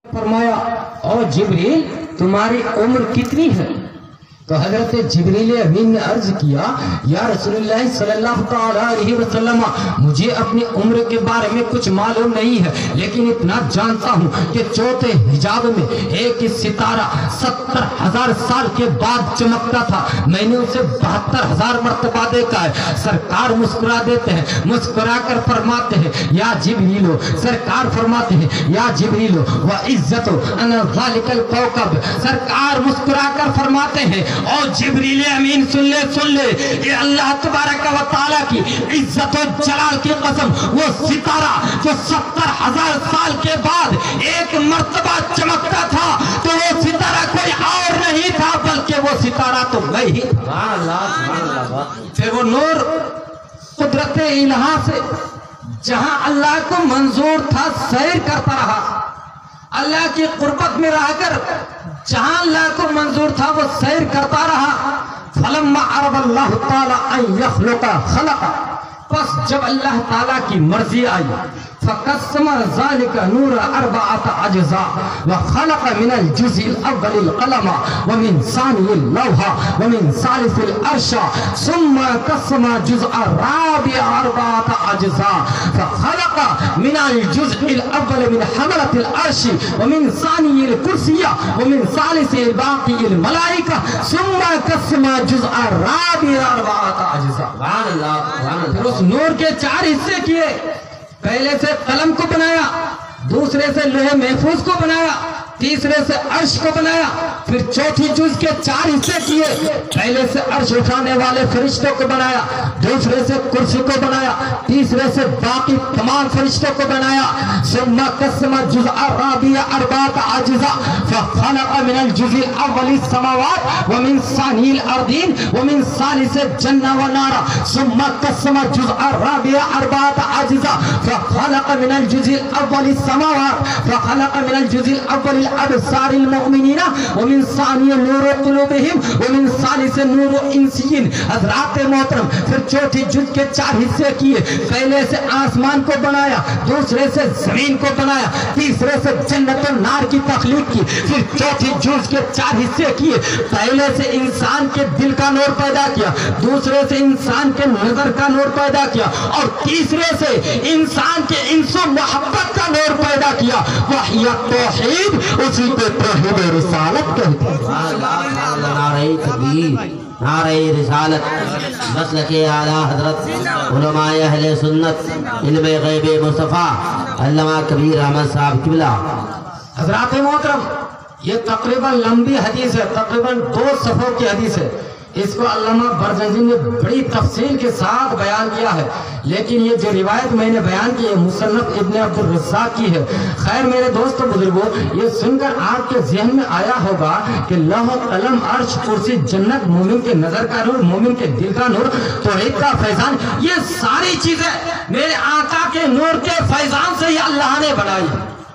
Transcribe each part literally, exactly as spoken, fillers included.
فرمایا اور جبریل تمہاری عمر کتنی ہے؟ تو حضرت جبریل امین نے عرض کیا یا رسول اللہ صلی اللہ تعالی علیہ وسلم مجھے اپنی عمر کے بارے میں کچھ معلوم نہیں ہے، لیکن اتنا جانتا ہوں کہ چوتھے حجاب میں ایک ستارہ ستر ہزار سال کے بعد چمکتا تھا، میں نے اسے بہتر ہزار مرتبہ دیکھا ہے۔ سرکار مسکرا دیتے ہیں، مسکرا کر فرماتے ہیں یا جبریلو، سرکار فرماتے ہیں یا جبریلو وعزت انا ذالک الکوكب، سرکار مسکرا کر فرماتے ہیں اور جبریل امین سن لے سن لے یہ اللہ تبارک و تعالیٰ کی عزت و جلال کی قسم، وہ ستارہ جو ستر ہزار سال کے بعد ایک مرتبہ چمکتا تھا تو وہ ستارہ کوئی اور نہیں تھا بلکہ وہ ستارہ تو میں ہی تھا۔ پھر وہ نور قدرت الہی سے جہاں اللہ کو منظور تھا سیر کرتا رہا، اللہ کی قربت میں رہ کر جہاں اللہ کو منظور تھا وہ سیر کرتا رہا۔ فلما اراد اللہ تعالی ان یخلق خلق، پس جب اللہ تعالیٰ کی مرضی آئی فقسم ذلك نور اربعة اجزاء وخلق من الجزء الاول القلم ومن ثاني اللوح ومن ثالث العرش ثم قسم الجزء الرابع اربعة اجزاء فخلق من الجزء الاول من حملة العرش ومن ثاني الكرسي ومن ثالث الباقي الملائكة ثم قسم الجزء الرابع اربعة اجزاء۔ پھر اس نور کے چار حصے کیے، پہلے سے قلم کو بنایا، دوسرے سے لوح محفوظ کو بنایا، تیسرے سے عرش کو بنایا، پھر چوتھی جز کے چار حصے کیے، پہلے سے عرش اٹھانے والے فرشتوں کو بنایا، دوسرے سے کرسی کو بنایا، تیسرے سے باقی تمام فرشتوں کو بنایا۔ ثم قسم الجزء الرابع اربعة اجزاء فخلق من الجزء الاول السماوات ومن ثاني الارضين ومن ثالث الجنة والنار ثم قسم الجزء الرابع اربعة اجزاء فخلق من الجزء الاول السماوات فخلق من الجزء الاول الابصار المؤمنين ومن ثاني نور قلوبهم ومن ثالث نور انسین۔ حضرات محترم پھر چوتھی جز کے چار حصے کیے، پہلے سے آسمان کو بنایا، دوسرے سے زمین کو بنایا، تیسرے سے جنت و نار کی تخلیق کی، پھر چوتھی جز کے چار حصے کیے، پہلے سے انسان کے دل کا نور پیدا کیا، دوسرے سے انسان کے نظر کا نور پیدا کیا، اور تیسرے سے انسان کے انس و محبت کا نور پیدا کیا۔ وحی توحید، اسی کو توحید رسالت کہتے ہیں۔ نعرہ تکبیر، نعرہ رسالت، مسلک اعلیٰ حضرت علماء اہل سنت علم غیب مصطفیٰ علامہ کبیر احمد صاحب قبلہ۔ حضرات محترم یہ تقریباً لمبی حدیث ہے، تقریباً دو صفحوں کی حدیث ہے، اس کو علامہ برجنجی نے بڑی تفصیل کے ساتھ بیان کیا ہے، لیکن یہ جو روایت میں نے بیان کی ہے مصنف ابن عبد الرزاق کی ہے۔ خیر میرے دوستو بزرگوں، یہ سن کر آپ کے ذہن میں آیا ہوگا کہ لوح قلم عرش کرسی جنت مومن کے نظر کا نور، مومن کے دل کا نور، توحید کا فیضان، یہ ساری چیزیں میرے آقا کے نور کے فیضان سے یہ اللہ نے بنائی۔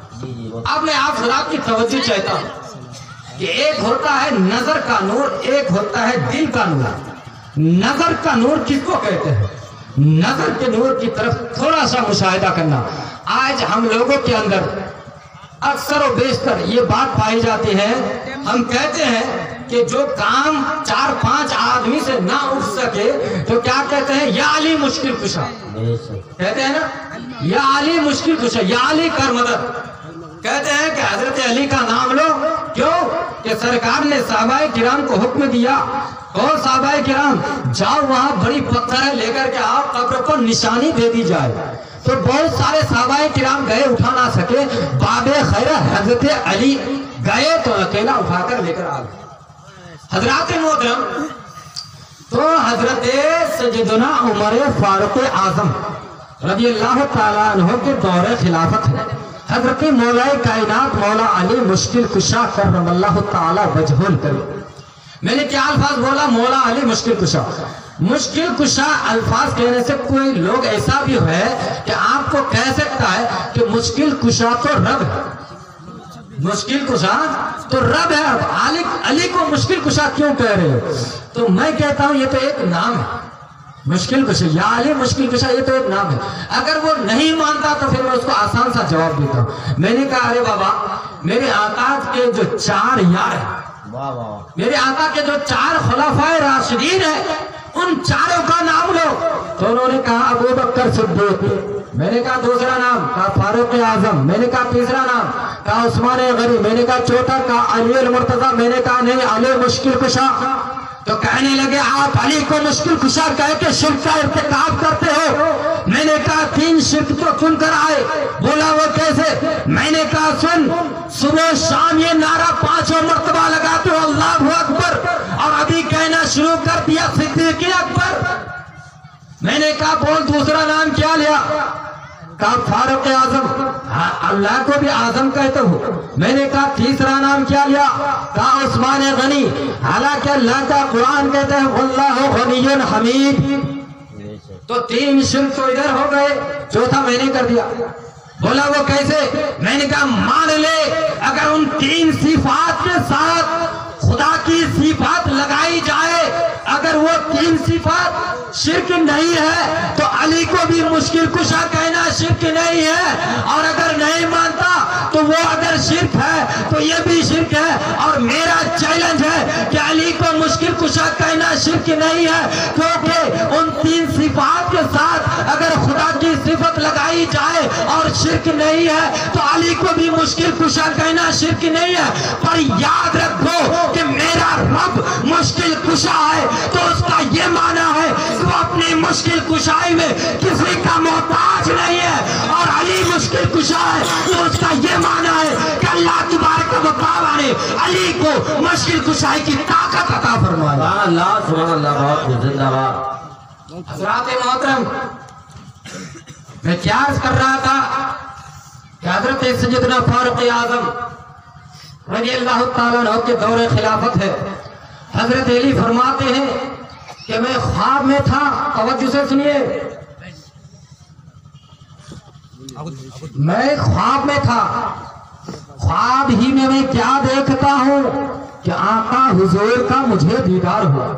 اب میں آپ حضرات کی توجہ چاہتا ہوں کہ ایک ہوتا ہے نظر کا نور، ایک ہوتا ہے دل کا نور۔ نظر کا نور کس کو کہتے ہیں؟ نظر کے نور کی طرف تھوڑا سا مشاہدہ کرنا۔ آج ہم لوگوں کے اندر اکثر و بیشتر یہ بات پائی جاتی ہے، ہم کہتے ہیں کہ جو کام چار پانچ آدمی سے نہ اٹھ سکے تو کیا کہتے ہیں؟ یا علی مشکل کشا کہتے ہیں نا، یا علی مشکل کشا، یا علی کر مدد۔ کہتے ہیں کہ حضرت علی کا نام لو، کیوں کہ سرکار نے صحابہ کرام کو حکم دیا، اور صحابہ کرام جاؤ وہاں بڑی پتھر لے کر کے آپ قبر پر نشانی دے دی جائے۔ تو بہت سارے صحابہ کرام گئے، اٹھا نہ سکے، باب خیر حضرت علی گئے تو اکیلا اٹھا کر لے کر آ گئے۔ حضرات محترم تو حضرت سیدنا عمر فاروق اعظم رضی اللہ تعالیٰ عنہ کے دور خلافت ہے، حضرت مولا کائنات مولا علی مشکل کشا کرم اللہ تعالی وجہ الکریم۔ میں نے کیا الفاظ بولا؟ مولا علی مشکل کشا۔ مشکل کشا الفاظ کہنے سے کوئی لوگ ایسا بھی ہے کہ آپ کو کہہ سکتا ہے کہ مشکل کشا تو رب ہے، مشکل کشا تو رب ہے، اب علی علی کو مشکل کشا کیوں کہہ رہے ہو؟ تو میں کہتا ہوں یہ تو ایک نام ہے، مشکل کشا، یا علی مشکل کشا، یہ تو ایک نام ہے۔ اگر وہ نہیں مانتا تو پھر میں اس کو آسان سا جواب دیتا ہوں، میں نے کہا ارے بابا میرے آقا کے جو چار یار ہیں، میرے آقا کے جو چار خلفائے راشدین ہیں، ان چاروں کا نام لو۔ تو انہوں نے کہا ابو بکر صدیق، میں نے کہا دوسرا نام، کہا فاروق اعظم، میں نے کہا تیسرا نام، کہا عثمان غنی، میں نے کہا چوتھا، کہا علی المرتضی، میں نے کہا نہیں علی مشکل کشا۔ تو کہنے لگے آپ علی کو مشکل کشا کہہ کے شرک کا ارتکاب کرتے ہو۔ میں نے کہا تین شرک تو چن کر آئے۔ بولا وہ کیسے؟ میں نے کہا سن، صبح شام یہ نعرہ پانچوں مرتبہ لگاتے ہو اللہ اکبر، اور ابھی کہنا شروع کر دیا صدیق اکبر۔ میں نے کہا بول دوسرا نام کیا لیا؟ کہا فاروق اعظم، اللہ کو بھی اعظم کہتے ہو۔ میں نے کہا تیسرا نام کیا لیا؟ کہا عثمان غنی، حالانکہ اللہ کا قرآن کہتے ہیں واللہ غنی حمید۔ تو تین شرک تو ادھر ہو گئے، چوتھا میں نے کر دیا۔ بولا وہ کیسے؟ میں نے کہا مان لے اگر ان تین صفات کے ساتھ خدا کی صفات لگائی جائے، اگر وہ تین صفات شرک نہیں ہے تو علی کو بھی مشکل کشا کہنا شرک نہیں ہے، اور اگر نہیں مانتا تو وہ اگر شرک ہے تو یہ بھی شرک ہے۔ اور میرا چیلنج ہے کہ علی کو مشکل کشا کہنا شرک نہیں ہے، کیونکہ ان تین صفات کے ساتھ اگر خدا کی صفت لگائی جائے اور شرک نہیں ہے تو علی کو بھی مشکل کشا کہنا شرک نہیں ہے۔ پر یاد رکھو کہ میرا رب مشکل کشا ہے تو اس کا یہ معنی ہے کہ وہ اپنی مشکل کشائی میں کسی کا محتاج نہیں ہے، اور علی مشکل کشا ہے تو اس کا یہ معنی ہے کہ اللہ تبارک و تعالی نے علی کو مشکل کشائی کی طاقت عطا فرمایا۔ اللہ سبحان اللہ، بہت زندہ باد۔ حضرات محترم، میں کیا عرض کر رہا تھا کہ حضرت سیدنا فاروق اعظم رضی اللہ تعالیٰ عنہ کے دور خلافت ہے۔ حضرت علی فرماتے ہیں کہ میں خواب میں تھا، توجہ سے سنیے، میں خواب میں تھا، خواب ہی میں میں کیا دیکھتا ہوں کہ آقا حضور کا مجھے دیدار ہوا،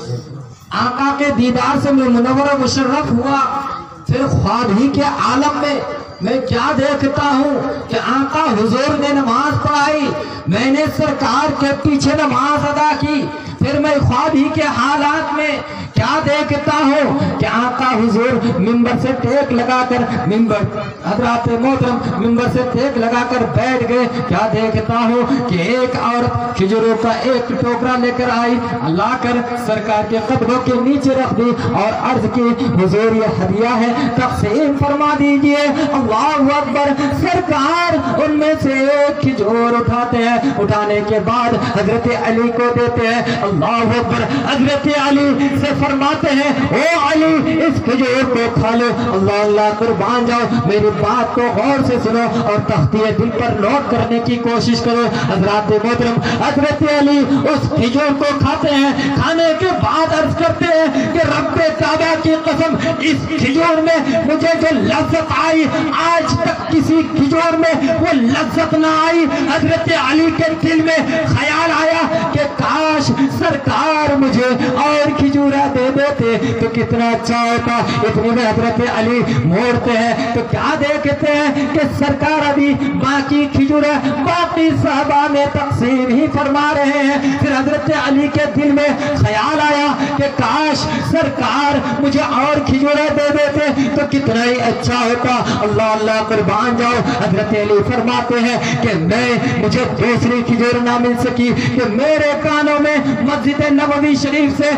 آقا کے دیدار سے میں منور و مشرف ہوا۔ پھر خواب ہی کے عالم میں میں کیا دیکھتا ہوں کہ آقا حضور نے نماز پڑھائی، میں نے سرکار کے پیچھے نماز ادا کی۔ پھر میں خواب ہی کے حالات میں کیا دیکھتا ہوں کہ آقا حضور منبر سے ٹیک لگا کر ممبر حضرات محترم ممبر سے ٹیک لگا کر بیٹھ گئے۔ کیا دیکھتا ہوں کہ ایک عورت کھجوروں کا ایک ٹوکرا لے کر آئی، لا کر سرکار کے قدموں کے نیچے رکھ دی اور عرض کی حضور یہ ہدیہ ہے، تقسیم فرما دیجئے۔ اللہ اکبر، سرکار ان میں سے ایک کھجور اٹھاتے ہیں، اٹھانے کے بعد حضرت علی کو دیتے ہیں۔ اللہ اکبر، حضرت علی سے فرماتے ہیں اے علی اس کھجور کو کھا لو۔ اللہ اللہ قربان جاؤ، میری بات کو غور سے سنو اور تختیہ دل پر نوٹ کرنے کی کوشش کرو۔ حضرات محترم، حضرت علی اس کھجور کو کھاتے ہیں، کھانے کے بعد عرض کرتے ہیں کہ رب کعبہ کی قسم اس کھجور میں مجھے جو لذت آئی آج تک کسی کھجور میں وہ لذت نہ آئی۔ حضرت علی کے دل میں خیال آیا کہ کاش سرکار مجھے اور کھجورہ دے دیتے تو کتنا اچھا ہوتا۔ اتنے میں حضرت علی موڑتے ہیں تو کیا دیکھتے ہیں کہ سرکار ابھی باقی کھجورہ باقی صحابہ میں تقسیم ہی فرما رہے ہیں۔ پھر حضرت علی کے دل میں خیال آیا کہ کاش سرکار مجھے اور کھجورہ دے دیتے تو کتنا ہی اچھا ہوتا۔ اللہ اللہ قربان جاؤ، حضرت علی فرماتے ہیں کہ میں مجھے دوسری کھجور نہ مل سکی کہ میرے کانوں میں مسجد نبوی شریف سے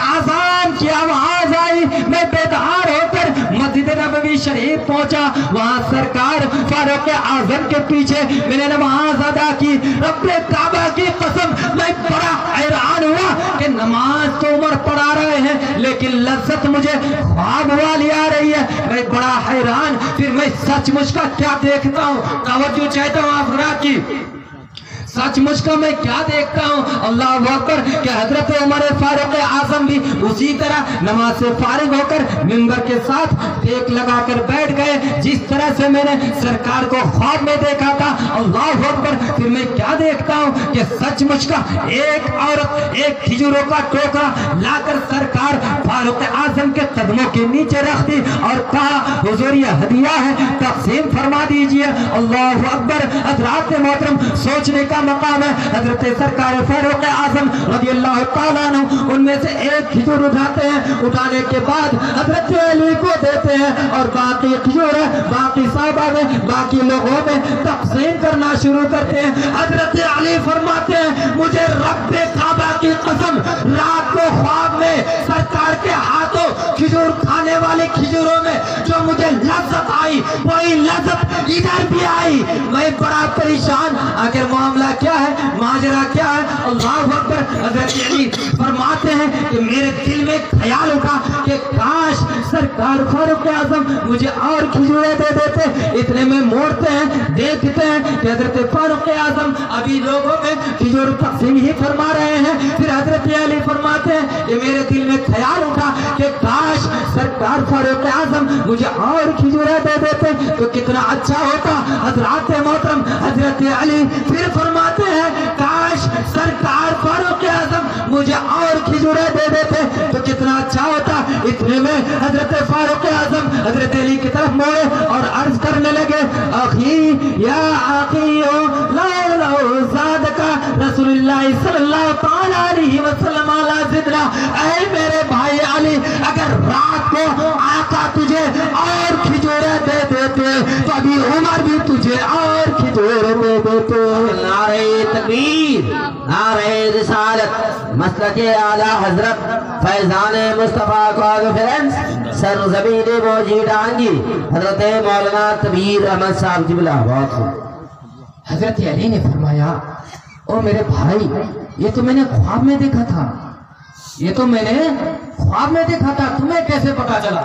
آذان کی آواز آئی، میں بیدار ہو کر مسجد نبوی شریف پہنچا، وہاں سرکار فاروق اعظم کے پیچھے میں نے نماز ادا کی۔ رب کعبہ کی قسم میں بڑا حیران ہوا کہ نماز تو عمر پڑھا رہے ہیں لیکن لذت مجھے خواب والی آ رہی ہے، میں بڑا حیران۔ پھر میں سچ مچ کا کیا دیکھتا ہوں، توجہ چاہتا ہوں آپ حضرات کی، سچ مچ کا میں کیا دیکھتا ہوں اللہ اکبر کہ حضرت عمر فاروق اعظم بھی اسی طرح نماز سے فارغ ہو کر منبر کے ساتھ ٹیک لگا کر بیٹھ گئے جس طرح سے میں نے سرکار کو خواب میں دیکھا تھا۔ اللہ اکبر، پھر میں کیا دیکھتا ہوں کہ سچ مچ کا ایک عورت ایک کھجوروں کا ٹوکرا لا کر سرکار فاروق اعظم کے قدموں کے نیچے رکھ دی اور کہا حضور یہ ہدیہ ہے، تقسیم فرما دیجئے۔ اللہ اکبر، حضرات मोहतरम सोचने का मकाम है। हजरत सरकार फारूक आजम रज़ी अल्लाह ताला अन्हु उनमें से एक खिजूर उठाते हैं, उठाने के बाद हजरत अली को देते हैं और बाकी खिजूर बाकी साहबा में बाकी लोगों में तकसीम करना शुरू करते हैं। हजरत अली फरमाते हैं मुझे रब्बे काबा की कसम रात को ख्वाब में सरकार के हाथों खिजूर खाने वाले खिजूरों में जो मुझे लज्जत आई वही लज्जत इधर भी आई। मैं बड़ा परेशान, आखिर मामला क्या है, माजरा क्या है? अल्लाह अकबर। हजरत अली फरमाते हैं कि मेरे दिल में ख्याल उठा कि काश सरकार फारूक आजम मुझे और खिजूरें दे देते। इतने में मोड़ते हैं, देखते हैं कि हजरत फारूक आजम अभी लोगों में खिजूर तकसीम ही फरमा रहे हैं। फिर हजरत अली फरमाते हैं कि मेरे दिल में ख्याल उठा कि काश सरकार फारूक आजम मुझे और खिजूरें दे देते तो कितना अच्छा होता। हजरत मोहतरम हजरत अली फिर फरमाते हैं काश सरकार फारूक आजम मुझे और खिजूरें दे देते तो कितना अच्छा होता। इतने में हजरत फारूक आजम हजरत अली की तरफ मोड़े और अर्ज करने लगे आखी या आखियो ला ला ज़ादका रसूलुल्लाह सल्लल्लाहु तआला अलैहि वसल्लम अला ज़िदना। ऐ मेरे भाई अली अगर रात को आका तुझे और खिजूरें दे देते तो अभी उमर भी तुझे और खिजूरें दे देते। नारे तकबीर, नारे रिसालत, मसलके आला हजरत फैजान मुस्तफा कॉन्फ्रेंस सरज़मीन मोजी डांगी हजरत मौलाना तबीर अहमद साहब जिबला। बहुत खूब। हजरत अली ने फरमाया ओ मेरे भाई ये तो मैंने ख्वाब में देखा था, ये तो मैंने ख्वाब में देखा था, तुम्हें कैसे पता चला?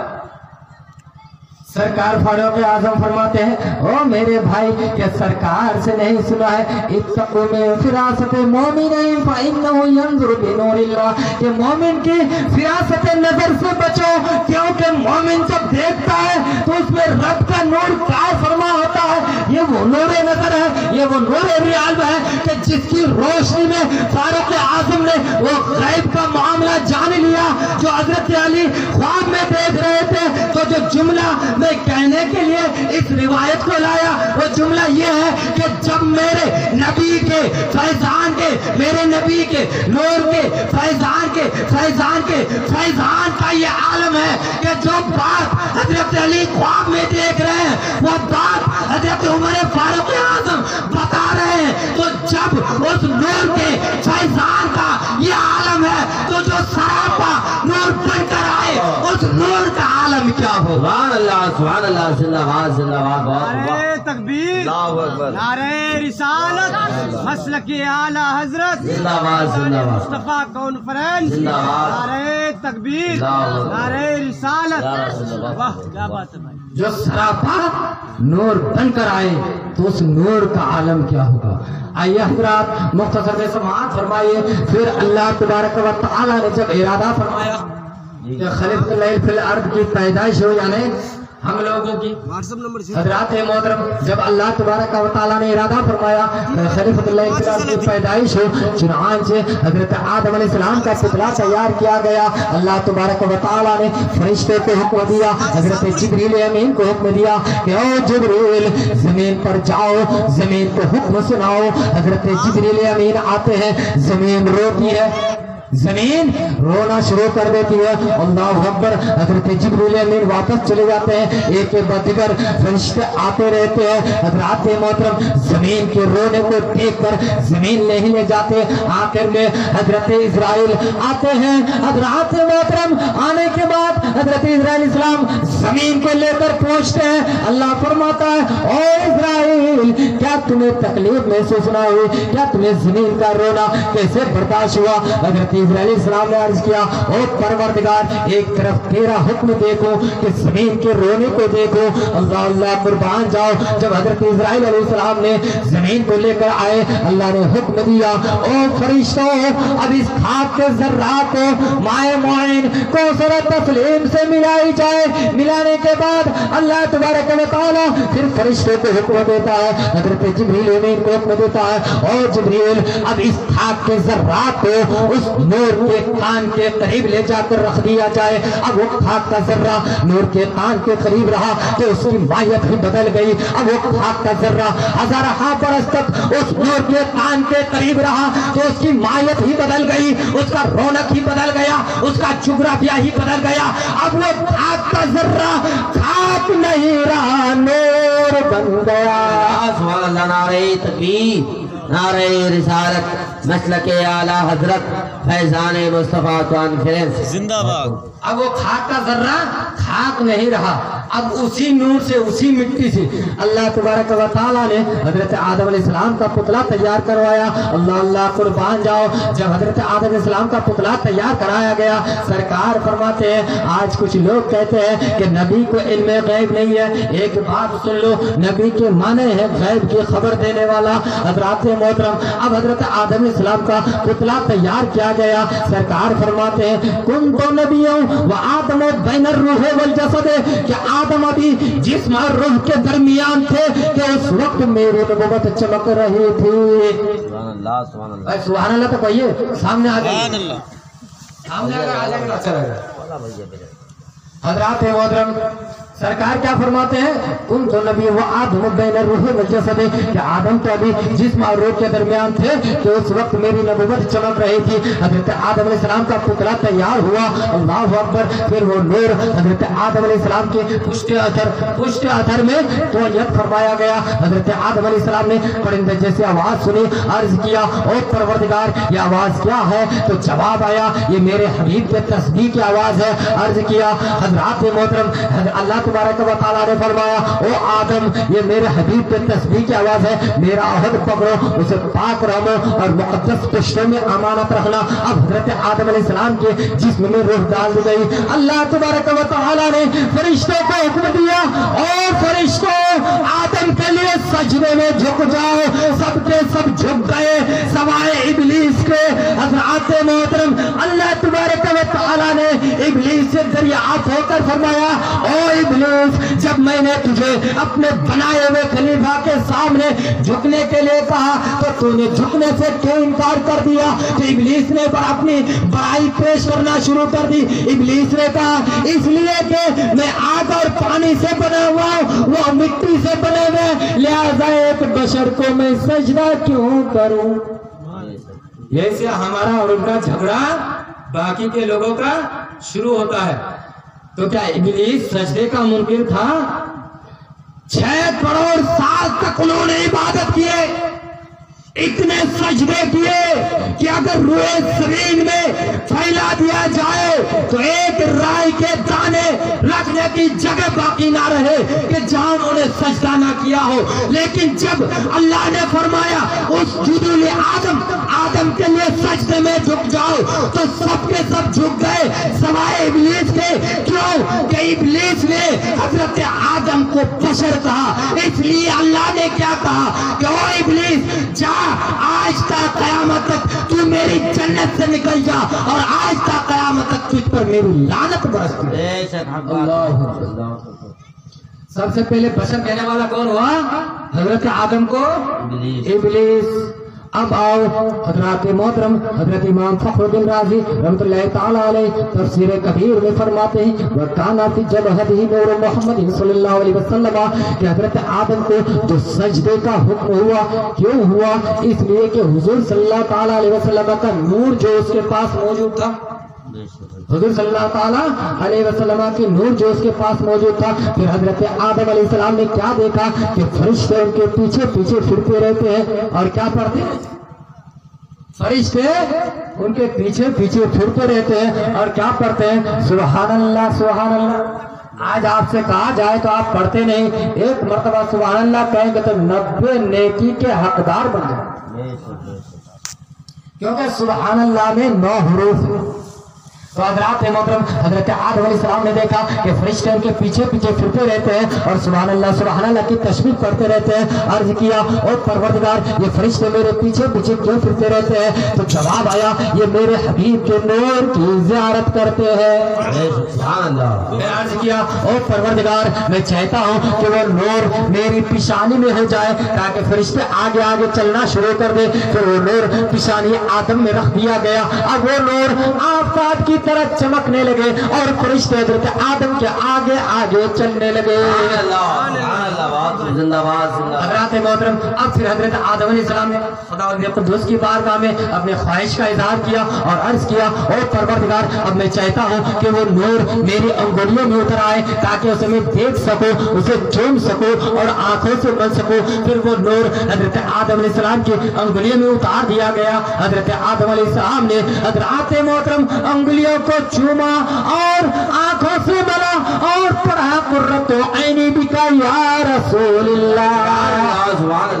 सरकार फारूक आजम फरमाते हैं ओ मेरे भाई क्या सरकार से नहीं सुना है इत्तक़ू मिन फिरासते मोमिनीन फ़इन्नहु यंज़ुरु बिनूरिल्लाह कि मोमिन की फिरासते नजर से बचो क्योंकि मोमिन जब देखता है तो उसमें रब का नूर क्या फरमा होता है। ये वो नूर नजर है, ये वो नूर रियाल है कि जिसकी रोशनी में फारूक आजम ने वो गैब का मामला जान लिया जो हजरत अली ख्वाब में देख रहे थे। तो जो जुमला मैं कहने के लिए इस रिवायत को लाया वो जुमला ये है कि जब मेरे नबी के फैजान के मेरे नबी के नूर के फैजान के फैजान के फैजान का ये आलम है कि जो बात हजरत अली ख्वाब में देख रहे हैं वो बात हजरत उमर फारूक आजम बता रहे हैं। तो जब उस नूर के फैजान का ये आलम है तो जो सरापा नूर बनकर आए उस नूर का आलम क्या होगा? अल्लाह सुभान अल्लाह जिंदाबाद जिंदाबाद। नारे तकबीर, नारे रिसालत, मसलके आला हजरत जिंदाबाद जिंदाबाद। मुस्तफा कॉन्फ्रेंस नारे तकबीर, नारे रिसालत। वाह क्या बात है भाई। जो सरापा नूर बनकर आए तो उस नूर का आलम क्या होगा? आइए हजरात मुख्तसर में समाअत फरमाइए। फिर अल्लाह तबारक व तआला ने जब इरादा फरमाया खलीफतुल फिल अर्द की पैदाइश हो यानी हम लोगों की हजरात मोहतरम जब अल्लाह तबारक व तआला ने इरादा फरमाया खलीफतुल फिल अर्द की पैदाइश हो चुनांचे हजरत आदम अलैहिस्सलाम का पुतला तैयार किया गया। अल्लाह तबारक व तआला ने फरिश्ते को हुक्म दिया, हजरत जिब्रील अमीन को हुक्म दिया कि ओ जिब्रील जमीन पर जाओ, जमीन को हुक्म सुनाओ। हजरत जिब्रील अमीन आते हैं, जमीन रोती है, जमीन रोना शुरू कर देती है। अल्लाहु अकबर। हजरत जिब्रील अमीन वापस चले जाते हैं, एक के बाद दिगर फरिश्ते आते रहते हैं। हजरत मोहतरम जमीन के रोने को देखकर जमीन नहीं ले जाते। आखिर में हजरत इजराइल आते हैं। हजरत मोहतरम आने के बाद हजरत इजराइल इस्लाम जमीन को लेकर पहुंचते हैं। अल्लाह फरमाता है ओ इजराइल क्या तुम्हें तकलीफ महसूस ना हुई? क्या तुम्हें जमीन का रोना कैसे बर्दाश्त हुआ? हजरत इजराइल इस्लाम ने अर्ज किया ओ परवरदिगार एक तरफ तेरा हुक्म देखो कि जमीन के रोने को देखो। अल्लाह अल्लाह कुर्बान जाओ। जब हजरत इजराइल अलैहिस्सलाम ने जमीन को लेकर आए अल्लाह ने हुक्म दिया ओ फरिश्तों अब इस खाक के जर्रात को माए मोइन को सूरत तस्लीम से मिलाई जाए। मिलाने के बाद अल्लाह तबारक व तआला फिर फरिश्ते को हुक्म देता है, हजरत जिब्रील अमीन को हुक्म देता है ओ जिब्रील अब इस खाक के जर्रात को उस नूर के कान के करीब ले जाकर रख दिया जाए। अब वो खाक का जर्रा नूर के कान के करीब रहा तो उसकी मायत भी बदल गई। अब वो खाक का जर्रा हजार बरस तक उस नूर के कान के करीब रहा तो उसकी मायत ही बदल गई, उसका रौनक ही बदल गया, उसका जुग्राफिया ही बदल गया। अब वो खाक का जर्रा खाक नहीं रहा, नूर बन गया। सुभान अल्लाह, नारे तकबीर, नारे रिसालत, मसलके आला हजरत फैजान मुस्तफा कॉन्फ्रेंस जिंदाबाद। अब वो खाक का जर्रा खाक नहीं रहा, अब उसी नूर से, उसी मिट्टी से अल्लाह तबारक व तआला ने हजरत आदम अलैहिस्सलाम का पुतला तैयार करवाया। अल्लाह अल्लाह कुर्बान जाओ। जब हजरत आदम अलैहिस्सलाम का पुतला तैयार कराया गया, सरकार फरमाते हैं, आज कुछ लोग कहते हैं कि नबी को इल्म गैब नहीं है। एक बात सुन लो, नबी के माने हैं गैब की खबर देने वाला। हजरत मोहतरम, अब हजरत आदम अलैहिस्सलाम का पुतला तैयार किया गया। सरकार फरमाते हैं, कुन तो नबियों व आदम बैन रूह वल जसद, कि आदम अभी जिस्म और रूह के दरमियान थे कि उस वक्त मेरी नबूवत चमक रही थी। सुभान अल्लाह, सुभान अल्लाह, सुभान अल्लाह। तो कहिए सामने आ सुभान जाए, अल्लाह। सामने अगर आ जाएगा अच्छा लगेगा। बोला भैया मेरे। हजरात मोहतरम, सरकार क्या फरमाते हैं, कुन तो नबी वो आदम बैन रूह वल जसद, कि आदम तो अभी जिस्म और रूह के दरमियान थे कि उस वक्त मेरी नबूवत चमक रही थी। हजरत आदम अलैहिस्सलाम का पुतला तैयार हुआ। अल्लाहु अकबर। फिर वो नूर हजरत आदम अलैहिस्सलाम के पुष्ट अथर पुष्ट अथर में तो यद फरमाया गया। हजरत आदम अलैहिस्सलाम ने परिंदे जैसी आवाज सुनी, अर्ज किया, ओ परवरदिगार ये आवाज क्या है? तो जवाब आया, ये मेरे हबीब के तस्बीह की आवाज है। अर्ज किया, हजरात मोहतरम, अल्लाह तबारक व तआला ने फरमाया, ओ आदम ये मेरे हबीब के तस्बीह की आवाज है, मेरा अहद पकड़ो, उसे पाक रहो और मुक़द्दस पुश्तों में अमानत रखना। अब हजरत आदम अलैहिस्सलाम के जिस्म में रूह डाल दी गई। अल्लाह तबारक व तआला ने फरिश्तों को हुक्म दिया, और फरिश्तों आदम के लिए सजदे में झुक जाओ। सबके सब झुक गए सवाए इब्लीस के। हजरत मोहतरम, अल्लाह तबारक व तआला ने इब्लीस से दरियाफ्त होकर फरमाया, ओ इब्लीस, जब मैंने तुझे अपने बनाए हुए खलीफा के सामने झुकने के लिए कहा तो तूने झुकने से क्यों इनकार कर दिया? तो इब्लीस ने अपनी बड़ाई पेश करना शुरू कर दी। इब्लीस ने कहा, इसलिए कि मैं आग और पानी से बना हुआ हूं, वो मिट्टी से बने हुए, लिहाजा एक बशर को मैं सजदा क्यों करूं? ऐसे हमारा और उनका झगड़ा बाकी के लोगों का शुरू होता है। तो क्या इब्लीस सजदे का मुनकिर था? छह करोड़ साल तक उन्होंने इबादत किए, इतने सजदे किए कि अगर रूए जमीन में फैला दिया जाए तो एक राई के दाने रखने की जगह बाकी ना रहे कि जहां उन्होंने सजदा ना किया हो। लेकिन जब अल्लाह ने फरमाया उस जुदूल आदम आदम के लिए सजदे में झुक जाओ, तो सबके सब झुक गए सवाए इब्लीस के। क्यों? कि इब्लीस ने हजरत आदम को बशर कहा। इसलिए अल्लाह ने क्या कहा कि ओ इब्लीस, जा आज तक कयामत तक तू मेरी जन्नत से निकल जा, और आज तक कयामत तक तुझ पर मेरी लानत बरसती है। सबसे पहले बशर कहने वाला कौन हुआ? हजरत आदम को इब्लीस। अब आओ हजरत मोहतरम, हजरत इमाम फखरुद्दीन राजी रहमतुल्लाहि ताला अलैह तफसीर कबीर में फरमाते हैं, व काना फी जबहतिही नूर मोहम्मद सल्लल्लाहु अलैहि वसल्लम, कि हजरत आदम को जो सजदे का हुक्म हुआ, क्यों हुआ? इसलिए कि हुजूर सल्लल्लाहु ताला अलैहि वसल्लम का नूर जो उसके पास मौजूद था, हुजूर सल्लल्लाहु ताला अलैहि वसल्लम की नूर जो उसके पास मौजूद था। फिर हजरत आदम अलैहिस्सलाम ने क्या देखा कि फरिश्ते उनके पीछे पीछे फिरते रहते हैं और क्या पढ़ते हैं? फरिश्ते उनके पीछे पीछे फिरते रहते हैं और क्या पढ़ते हैं? सुभान अल्लाह, सुभान अल्लाह। आज आपसे कहा जाए तो आप पढ़ते नहीं, एक मर्तबा सुभान अल्लाह कहेंगे तो नब्बे नेकी के हकदार बन जाए, क्योंकि सुभान अल्लाह में नौ हुरूफ। तो हजरात मोहतरम, हजरत आदम अलैहिस्सलाम ने देखा कि फरिश्ते उनके पीछे पीछे फिरते रहते हैं और सुभान अल्लाह सुभान अल्लाह की तस्बीह करते रहते हैं। अर्ज किया, और परवरदिगार ये फरिश्ते मेरे पीछे पीछे क्यों फिरते रहते हैं? तो जवाब आया, ये मेरे हबीब के नूर की ज़ियारत करते हैं। सुभान अल्लाह। मैं अर्ज किया, और परवरदिगार मैं चाहता हूँ कि वो नूर मेरी पिशानी में हो जाए ताकि फरिश्ते आगे आगे चलना शुरू कर दे। फिर वो नूर पिशानी आदम में रख दिया गया। अब वो नूर आफताब की तरह चमकने लगे और फरिश्ते हजरत आदम के आगे आगे चलने लगे। زندہ باد حضرات محترم اب پھر حضرت آدم علیہ السلام نے خداوند قدوس کی بارگاہ میں اپنے خواہش کا اظہار کیا اور عرض کیا اور پروردگار اب میں چاہتا ہوں کہ وہ نور میری انگلیوں میں اتر آئے تاکہ اسے میں دیکھ سکوں اسے چوم سکوں اور آنکھوں سے بن سکوں. پھر وہ نور حضرت آدم علیہ السلام کی انگلیوں میں اتار دیا گیا. حضرت آدم علیہ السلام نے حضرات محترم انگلیوں کو چوما اور آنکھوں سے ملا اور پڑھا قرۃ عینی بکا یا رسول اللہ.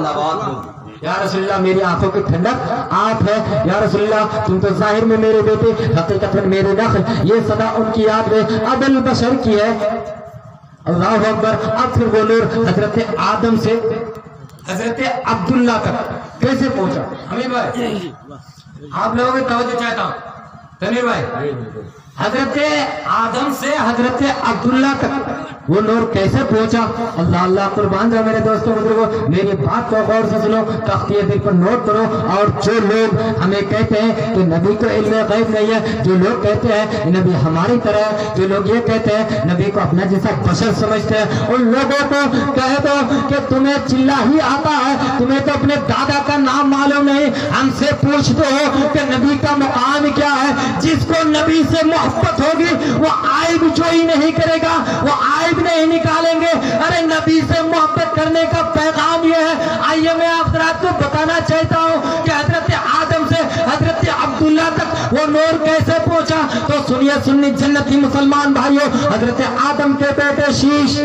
یا رسول اللہ میری آنکھوں کی ٹھنڈک آپ ہے. یا رسول اللہ تم تو ظاہر میں میرے بیٹے حقیقت میں میرے نخل. یہ صدا ان کی یاد میں ابو البشر کی ہے. اللہ اکبر. اب پھر وہ نور حضرت آدم سے حضرت عبداللہ تک کیسے پہنچا؟ امین بھائی آپ لوگوں کی توجہ چاہتا ہوں. تنویر بھائی حضرت آدم سے حضرت عبداللہ تک وہ نور کیسے پہنچا؟ اللہ اللہ قربان جاؤ میرے دوستوں بزرگوں میری بات کو غور سے سنو تختیہ دل پر نوٹ کرو. اور جو لوگ ہمیں کہتے ہیں کہ نبی کو علم غیب نہیں ہے جو لوگ کہتے ہیں نبی ہماری طرح ہے جو لوگ یہ کہتے ہیں نبی کو اپنا جیسا بشر سمجھتے ہیں ان لوگوں کو کہہ دو کہ تمہیں چلا ہی آتا ہے تمہیں تو اپنے دادا کا نام معلوم نہیں. ہم سے پوچھتے ہو کہ نبی کا مقام کیا ہے. جس کو نبی سے محبت ہوگی وہ عیب جوئی نہیں کرے گا وہ عیب نہیں نکالیں گے. ارے نبی سے محبت کرنے کا پیغام یہ ہے. آئیے میں آپ حضرات کو بتانا چاہتا ہوں کہ حضرت آدم سے حضرت عبداللہ تک وہ نور کیسے پہنچا. تو سنیے سنی جنتی مسلمان بھائیوں حضرت آدم کے بیٹے شیش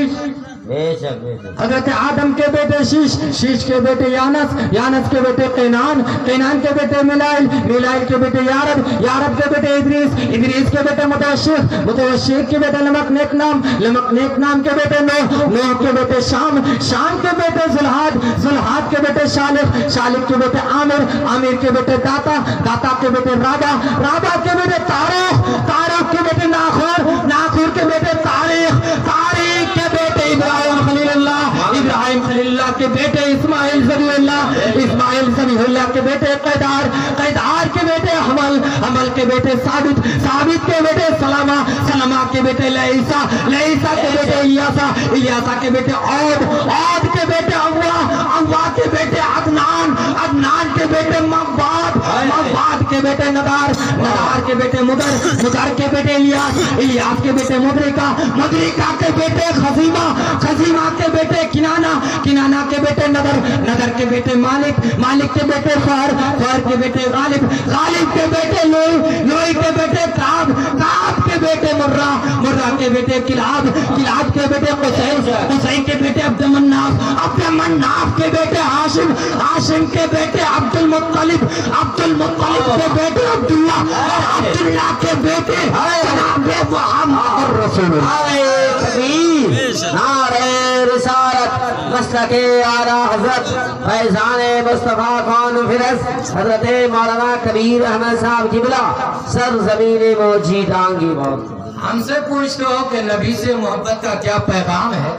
حضرت آدم کے بیٹے شیش شیش کے بیٹے یانس یانس کے بیٹے قینان قینان کے بیٹے میلائل میلائل کے بیٹے یارب یارب کے بیٹے ادریس ادریس کے بیٹے متوشق متوشق کے بیٹے لمک نیک نام لمک نیک نام کے بیٹے نوح نوح کے بیٹے شام شام کے بیٹے زلحاد زلحاد کے بیٹے شالق شالق کے بیٹے عامر عامر کے بیٹے داتا داتا کے بیٹے رابع رابع کے بیٹے تاریخ تاریخ کے بیٹے ناخور ناخور کے بیٹے تاریخ تاریخ کے بیٹے ابراہیم خلیل اللہ ابراہیم خلیل اللہ کے بیٹے اسماعیل ذبیح اللہ اسماعیل ذبیح اللہ کے بیٹے قیدار قیدار کے بیٹے حمل حمل کے بیٹے ثابت ثابت کے بیٹے سلامہ سلامہ کے بیٹے لعیسہ لعیسہ کے بیٹے الیاسہ الیاسہ کے بیٹے عود عود کے بیٹے اوا اوا کے بیٹے عدنان عدنان کے بیٹے مباد مباد کے بیٹے ندار ندار کے بیٹے مدر مدر کے بیٹے الیاس الیاس کے بیٹے مدرکہ مدرکہ کے بیٹے خزیمہ خزیمہ کے بیٹے کنانہ کنانہ کے بیٹے نظر نظر کے بیٹے مالک مالک کے بیٹے فہر فہر کے بیٹے غالب غالب کے بیٹے لوئی لوئی کے بیٹے کعب کعب کے بیٹے مرہ مرہ کے بیٹے کلاب کلاب کے بیٹے قصی قصی کے بیٹے عبد مناف عبد مناف کے بیٹے ہاشم ہاشم کے بیٹے عبد المطلب عبد المطلب کے بیٹے عبداللہ عبداللہ کے بیٹے جناب محمد رسول اللہ نعرہ رسالت مسلک اعلیٰ حضرت فیضان مصطفیٰ کانفرنس حضرت مولانا کبیر احمد صاحب قبلہ سر زمین موجی ڈانگی موت. ہم سے پوچھتے ہو کہ نبی سے محبت کا کیا پیغام ہے.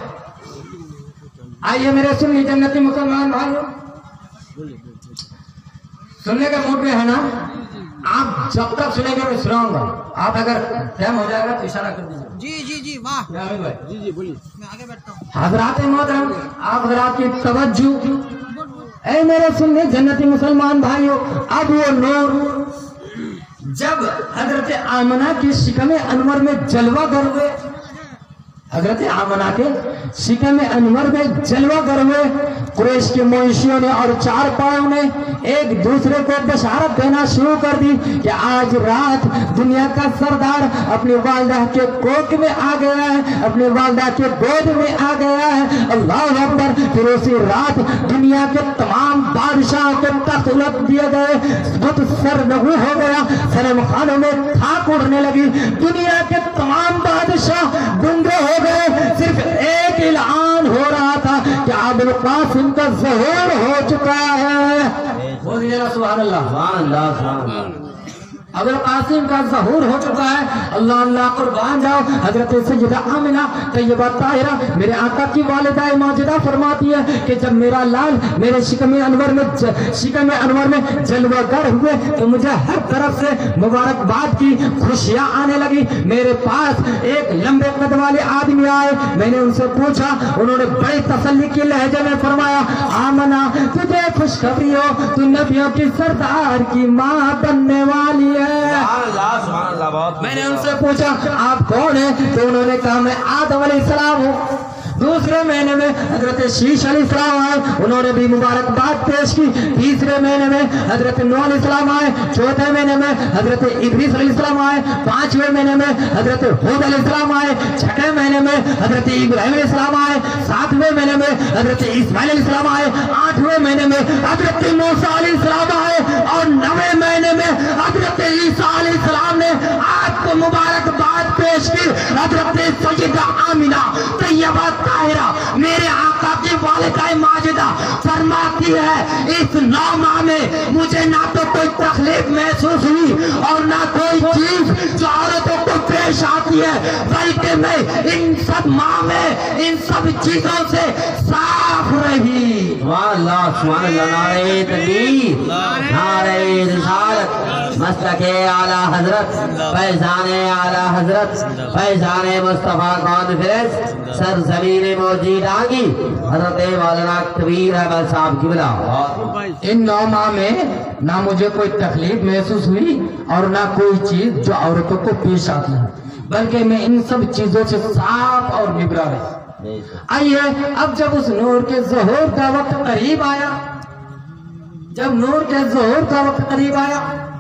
آئیے میرے سنی جنتی مسلمان بھائیوں سننے کا موڈ میں ہے نا. آپ جب تک سنیں گے میں سناؤں گا. آپ اگر ٹائم ہو جائے گا تو اشارہ کر دیجیے. جی جی جی واہ جی جی بولیے. میں آگے بیٹھتا ہوں. حضرات محترم آپ حضرات کی توجہ اے میرے سننے جنتی مسلمان بھائیوں. اب وہ نور جب حضرت آمنہ کی شکم انور میں جلوہ گر ہوئے حضرت آمنہ کے شکم انور میں جلوہ گر ہوئے قریش کے معیشیوں نے اور چار پاؤں نے ایک دوسرے کو بشارت دینا شروع کر دی کہ آج رات دنیا کا سردار اپنی والدہ کے کوکھ میں آ گیا ہے اپنی والدہ کے گود میں آ گیا ہے. اللہ اکبر. پھر اسی رات دنیا کے تمام بادشاہوں کے تخت الٹ دیے گئے. بت سر نگو ہو گیا. سرم خانوں میں خاک اڑنے لگی. دنیا کے تمام بادشاہ گنگے ہو گئے. صرف ایک اعلان ہو رہا تھا کہ ابو القاسم کا ظہور ہو چکا ہے. سبحان اللہ. ابو قاسم کا ظہور ہو چکا ہے، اللہ اللہ قربان جاؤ۔ حضرت سیدہ آمنہ طیبہ طاہرہ میرے آقا کی والدہ ماجدہ فرماتی ہے کہ جب میرا لال میرے شکم انور میں شکم انور میں جلوہ گر ہوئے تو مجھے ہر طرف سے مبارکباد کی خوشیاں آنے لگی۔ میرے پاس ایک لمبے قد والے آدمی آئے، میں نے ان سے پوچھا، انہوں نے بڑی تسلی کے لہجے میں فرمایا، آمنہ تجھے خوشخبری ہو، تو نبیوں کی سردار کی ماں بننے والی ہے۔ میں نے ان سے پوچھا آپ کون ہیں؟ تو انہوں نے کہا میں آدم علیہ السلام ہوں۔ دوسرے مہینے میں حضرت شیش علیہ السلام آئے، انہوں نے بھی مبارکباد پیش کی۔ تیسرے مہینے میں حضرت نوح علیہ السلام آئے، چوتھے مہینے میں حضرت ادریس علیہ السلام آئے، پانچویں مہینے میں حضرت ہود علیہ السلام آئے، چھٹے مہینے میں حضرت ابراہیم علیہ السلام آئے، ساتویں مہینے میں حضرت اسماعیل علیہ السلام آئے، آٹھویں مہینے میں حضرت موسیٰ علیہ السلام آئے، اور نویں مہینے میں حضرت عیسیٰ علیہ السلام نے آپ کو مبارکباد پیش کی۔ حضرت سیدہ آمنہ طیبہ طاہرہ میرے آقا کی والدہ ماجدہ فرماتی ہے اس نو ماہ میں مجھے نہ تو کوئی تکلیف محسوس ہوئی اور نہ کوئی چیز جو عورتوں کو پیش آتی ہے، بلکہ میں ان سب ماہ میں ان سب چیزوں سے صاف رہی۔ سبحان اللہ سبحان اللہ، نعرہ تکبیر، نعرہ رسالت، مسلک اعلیٰ حضرت، فیضان اعلیٰ حضرت، فیضان مصطفیٰ کانفرنس سرزمین موجی ڈانگی حضرت مولانا کبیر احمد صاحب کی بلا۔ ان نو ماہ میں نہ مجھے کوئی تکلیف محسوس ہوئی اور نہ کوئی چیز جو عورتوں کو پیش آتی ہے، بلکہ میں ان سب چیزوں سے صاف اور نبرا رہی۔ آئیے اب جب اس نور کے ظہور کا وقت قریب آیا، جب نور کے ظہور کا وقت قریب آیا،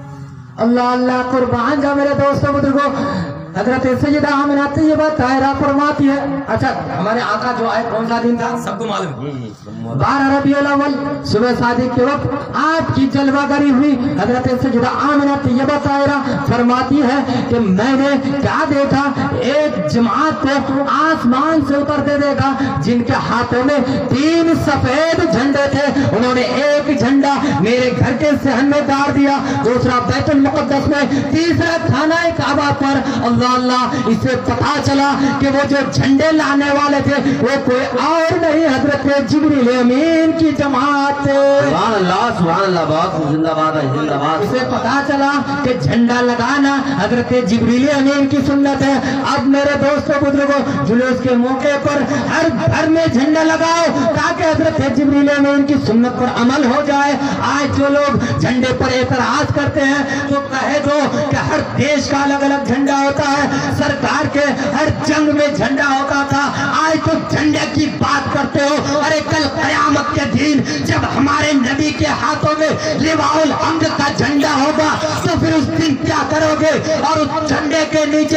اللہ اللہ قربان جا میرے دوستوں بزرگوں، حضرت سیدہ آمنہ طیبہ طاہرہ فرماتی ہے، اچھا ہمارے آقا جو آئے کون سا دن تھا سب کو معلوم ہے، بارہ ربیع الاول صبح صادق کے وقت آپ کی جلوہ گری ہوئی۔ حضرت سیدہ آمنہ طیبہ طاہرہ فرماتی ہے کہ میں نے کیا دیکھا، ایک جماعت کو آسمان سے اترتے دیکھا جن کے ہاتھوں میں تین سفید جھنڈے تھے۔ انہوں نے ایک جھنڈا میرے گھر کے صحن میں گاڑ دیا، دوسرا بیت المقدس میں، تیسرا خانہ کعبہ پر۔ اللہ اللہ اسے پتا چلا کہ وہ جو جھنڈے لانے والے تھے وہ کوئی اور نہیں، حضرت جبریل امین کی جماعت تھے۔ سبحان اللہ سبحان اللہ، بہت زندہ باد ہے، زندہ باد۔ اسے پتا چلا کہ جھنڈا لگانا حضرت جبریل امین کی سنت ہے۔ اب میرے دوستوں بزرگوں، جلوس کے موقع پر ہر گھر میں جھنڈا لگاؤ تاکہ حضرت جبریل امین کی سنت پر عمل ہو جائے۔ آج جو لوگ جھنڈے پر اعتراض کرتے ہیں تو کہہ دو کہ ہر دیش کا الگ الگ جھنڈا ہوتا ہے، سرکار کے ہر جنگ میں جھنڈا ہوتا تھا، آج تو جھنڈے کی بات کرتے ہو۔ ارے کل قیامت کے دن جب ہمارے نبی کے ہاتھوں میں لواء الحمد کا جھنڈا ہوگا تو پھر اس دن کیا کرو گے؟ اور اس جھنڈے کے نیچے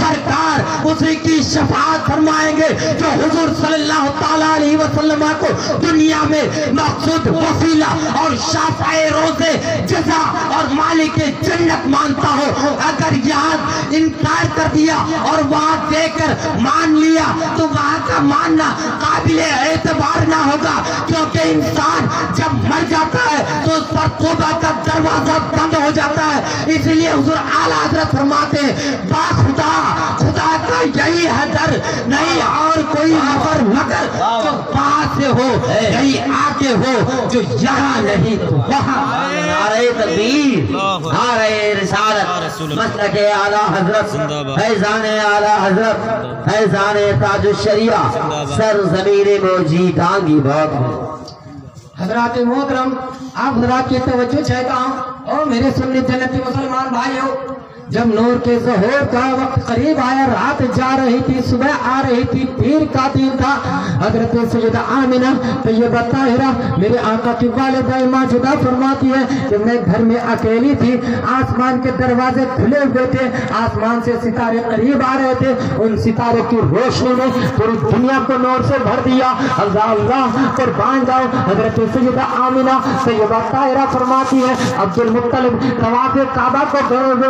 سرکار اسی کی شفاعت فرمائیں گے جو حضور صلی اللہ تعالیٰ علیہ وسلم کو دنیا میں مقصود وسیلہ اور شافع روزے جزا اور مالک جنت مانتا ہو، اگر یہاں انکار کر دیا اور وہاں دیکھ کر مان لیا تو وہاں کا ماننا قابل اعتبار نہ ہوگا، کیونکہ انسان جب مر جاتا ہے تو اس پر توبہ کا دروازہ بند ہو جاتا ہے۔ اس لیے حضور اعلیٰ حضرت فرماتے ہیں با خدا خدا کا یہی ہے در، نہیں اور کوئی نفر مگر جو پاس سے ہو، یہی آگے ہو جو یہاں نہیں تو وہاں۔ نعرہ تکبیر، نعرہ رسالت، مسلک اعلیٰ حضرت، فیضان اعلیٰ حضرت، فیضان تاج الشریعہ سرزمین موجی ڈانگی۔ بہت حضرات محترم، آپ حضرات کی توجہ چاہتا ہوں اور میرے سنی جنتی مسلمان بھائیوں، جب نور کے ظہور کا وقت قریب آیا، رات جا رہی تھی، صبح آ رہی تھی، پیر کا دن تھا، حضرت سیدہ آمنہ طیبہ طاہرہ میرے آقا کی والدہ ماجدہ فرماتی ہے کہ میں گھر میں اکیلی تھی، آسمان کے دروازے کھلے ہوئے تھے، آسمان سے ستارے قریب آ رہے تھے، ان ستارے کی روشنی نے پوری دنیا کو نور سے بھر دیا۔ اللہ اللہ قربان جاؤ، حضرت سیدہ آمنہ طیبہ طاہرہ فرماتی ہے عبد المطلب طواف کعبہ کو گئے ہوئے تھے،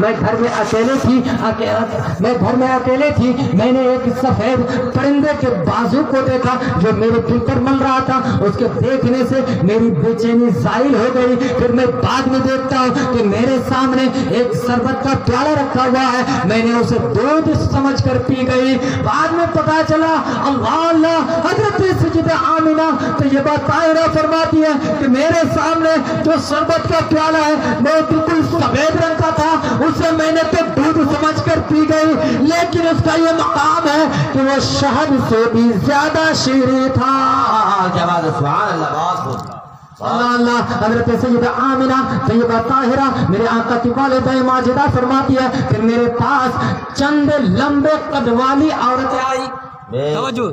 میں گھر میں اکیلے تھی میں گھر میں اکیلے تھی میں نے ایک سفید پرندے کے بازو کو دیکھا جو میرے دل پر مل رہا تھا. اس کے دیکھنے سے میری بے چینی زائل ہو گئی. پھر میں بعد میں دیکھتا ہوں کہ میرے سامنے ایک شربت کا پیالہ رکھا ہوا ہے. میں نے اسے دودھ سمجھ کر پی گئی. بعد میں پتا چلا اللہ اللہ حضرت سیدہ آمینہ طیبہ طاہرہ فرماتی ہے کہ میرے سامنے جو شربت کا پیالہ ہے وہ بالکل سفید رنگ کا تھا. اسے میں نے تو دودھ سمجھ کر پی گئی, لیکن اس کا یہ مقام ہے کہ وہ شہد سے بھی زیادہ شیریں تھا. سبحان اللہ. اللہ اللہ. حضرت سیدہ آمینہ طیبہ طاہرہ میرے آقا کی والدہ ماجدہ فرماتی ہے پھر میرے پاس چند لمبے قد والی عورتیں آئی. توجہ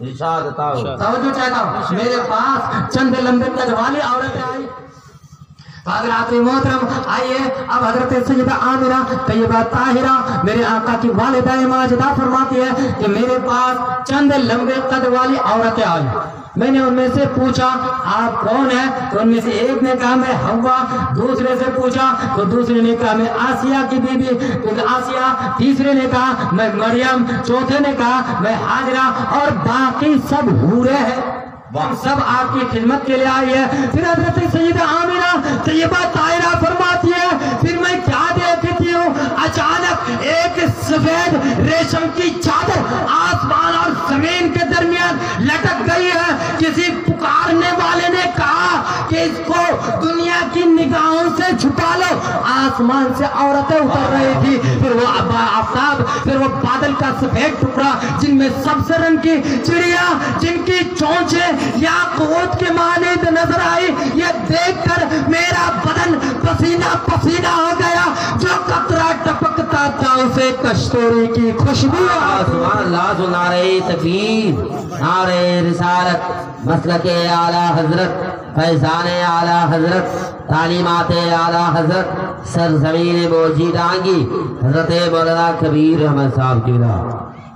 توجہ چاہتا ہوں. میرے پاس چند لمبے قد والی عورتیں آئی. حضرات محترم آئیے اب حضرت سیدہ آمینہ طیبہ طاہرہ میرے آقا کی والدہ ماجدہ فرماتی ہے کہ میرے پاس چند لمبے قد والی عورتیں آئی. میں نے ان میں سے پوچھا آپ کون ہیں؟ تو ان میں سے ایک نے کہا میں ہوا. دوسرے سے پوچھا تو دوسرے نے کہا میں آسیہ کی بیوی آسیہ. تیسرے نے کہا میں مریم. چوتھے نے کہا میں حاجرہ. اور باقی سب حورے ہیں, سب آپ کی خدمت کے لیے آئی ہے. پھر حضرت سیدہ آمینہ طیبہ طاہرہ فرماتی ہے پھر میں کیا دیکھتی ہوں اچانک ایک سفید ریشم کی چادر آسمان اور زمین کے درمیان لٹک گئی ہے. کسی پکارنے والے نے کہا کہ اس کو دنیا کی نگاہوں سے چھپا لو. آسمان سے عورتیں اتر رہی تھی. پھر وہ آفتاب, پھر وہ بادل کا سفید ٹکڑا جن میں سبز رنگ کی چڑیا جن کی چونچیں یاقوت کے مانند نظر آئی. یہ دیکھ کر میرا بدن پسینہ پسینہ ہو گیا. جو قطرہ ٹپکتا تھا اسے کستوری کی خوشبو. سبحان اللہ. نعرہ تکبیر, نعرہ رسالت, مسلک اعلیٰ حضرت, فیضان اعلیٰ حضرت, تعلیمات اعلیٰ حضرت, سرزمین موجی ڈانگی حضرت مولانا کبیر احمد صاحب کی بنا.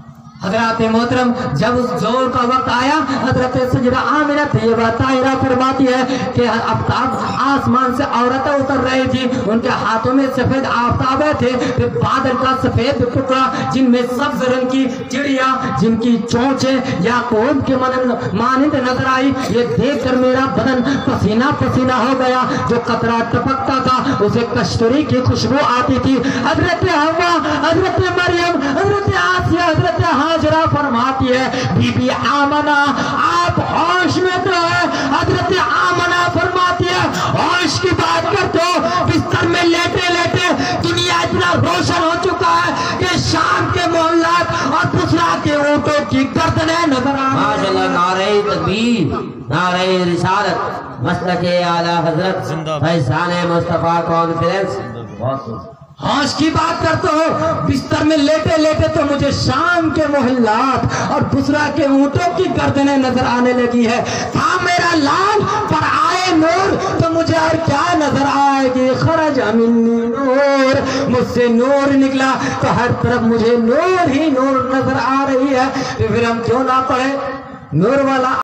حضرات محترم جب اس زور کا وقت آیا حضرت سیدہ آمینہ طیبہ طاہرہ فرماتی ہے کہ آفتاب آسمان سے عورتیں اتر رہی تھی. ان کے ہاتھوں میں سفید آفتابیں تھے. پھر بادل کا سفید ٹکڑا جن میں سبز رنگ کی چڑیا جن کی چونچیں یاقوت کے مانند نظر آئی. یہ دیکھ کر میرا بدن پسینہ پسینہ ہو گیا. جو قطرہ ٹپکتا تھا اسے کستوری کی خوشبو آتی تھی. حضرت حوا, حضرت مریم, حضرت آسیہ, حضرت حاجرہ فرماتی ہے بی بی آمنہ آپ ہوش میں تو ہے. حضرت آمنہ فرماتی ہے ہوش کی بات کرتے ہو, بستر میں لیٹے لیٹے دنیا اتنا روشن ہو چکا ہے کہ شام کے محلات اور بسرا کے اونٹوں کی گردنیں نظر آ رہی ہیں. نعرہ تکبیر, نعرہ رسالت, مسلک اعلیٰ حضرت, فیضان مصطفیٰ کانفرنس. ہوش کی بات کرتے ہو, بستر میں لیٹے لیٹے تو مجھے شام کے محلات اور بسرا کے اونٹوں کی گردنیں نظر آنے لگی ہے. تھا میرا لال پر آئے نور تو مجھے اور کیا نظر آئے گی. خرج منی نور, مجھ سے نور نکلا تو ہر طرف مجھے نور ہی نور نظر آ رہی ہے. پھر ہم کیوں نہ پڑھے نور والا